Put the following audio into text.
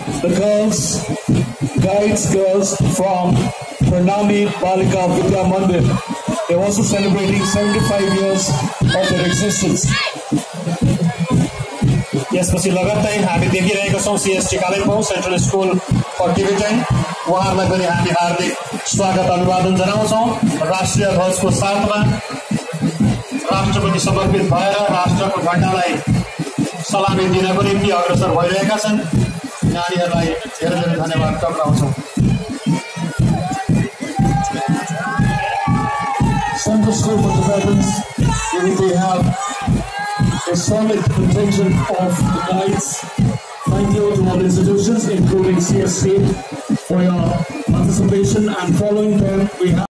the girls from Pranami Balika Vidya Mandir. They're also celebrating 75 years of their existence. यसपछि लगत्तै हामी देखिरहेका छौं CST Kalimpong central school for Tibetan उहाँहरूलाई पनि हामी हार्दिक स्वागत अभिवादन जनाउँछौं। राष्ट्रिय ध्वजको साथमा राष्ट्रपति समर्पित भएर राष्ट्रको झण्डालाई सलामी दिनको निम्ति अग्रसर भइरहेका छन्। नानीहरूलाई धेरै धेरै धन्यवाद टक्राउँछौं। Central School for Tibetans, we have a solid contingent of guides. Thank you to all institutions, including CSC, for your participation, and following them we have